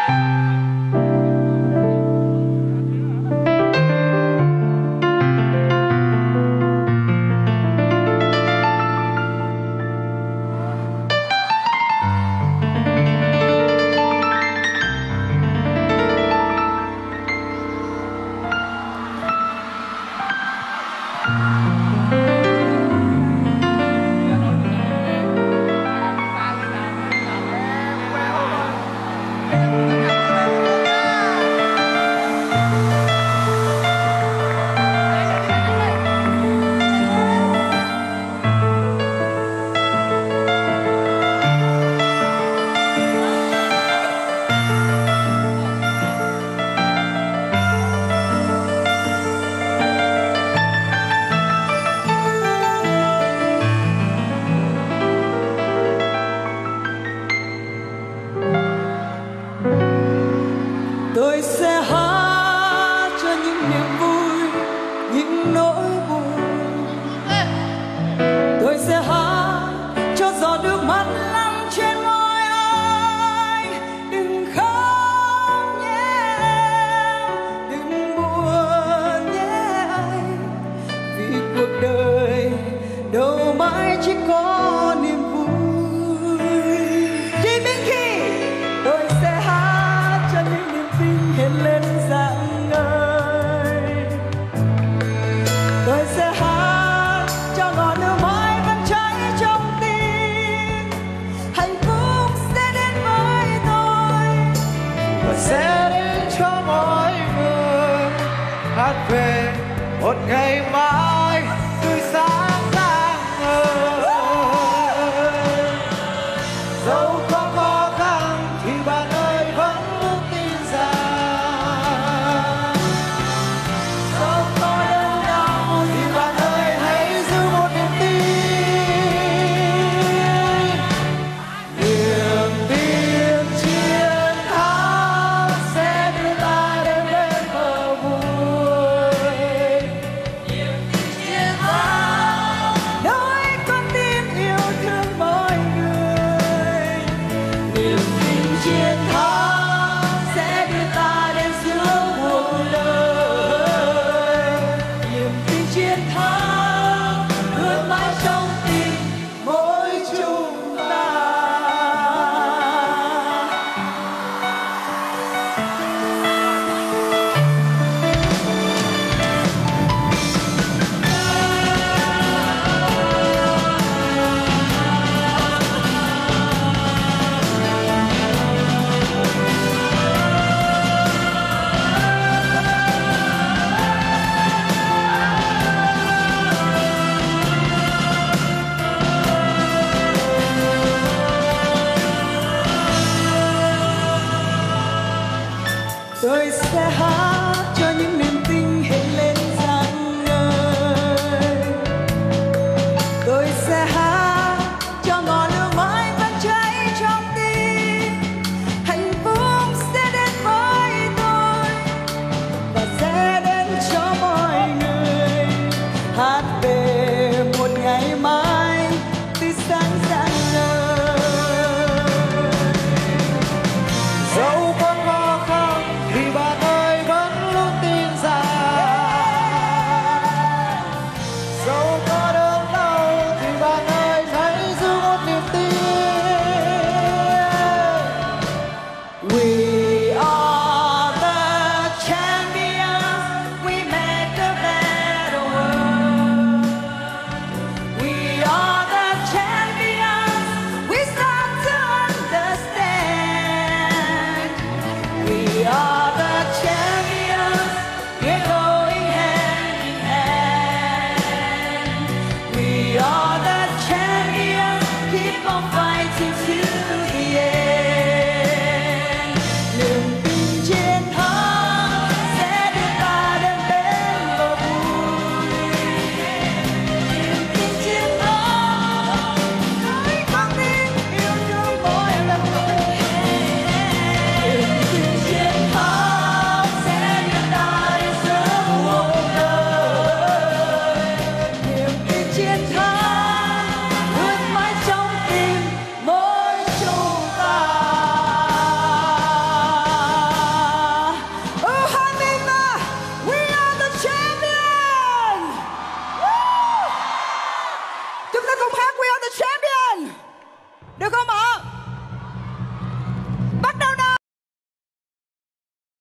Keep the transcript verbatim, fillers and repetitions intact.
Tôi sẽ hát cho những niềm vui, những nỗi buồn. Tôi sẽ hát cho giọt nước mắt lăn trên môi anh. Đừng khóc nhé em, đừng buồn nhé anh, vì cuộc đời đâu mãi chỉ có niềm vui. Chỉ đến khi tôi sẽ hát cho những niềm tin hiện lên rạng ngời. Tôi sẽ hát cho ngọn lửa mãi vẫn cháy trong tim. Hạnh phúc sẽ đến với tôi và sẽ đến cho mỗi người. Hát về một ngày mai tươi sáng rạng ngời. Dẫu có khó khăn thì bạn ơi vẫn luôn tin rằng, dẫu có đớn đau thì bạn ơi hãy giữ một niềm tin. Niềm tin chiến thắng sẽ đưa ta đến bên bờ vui. Niềm tin chiến thắng nói con tim yêu thương mọi người. Niềm tin chiến thắng sẽ đưa ta đến giữa cuộc đời. Niềm tin chiến thắng luôn mãi trong tim mỗi chúng ta. Tôi sẽ hát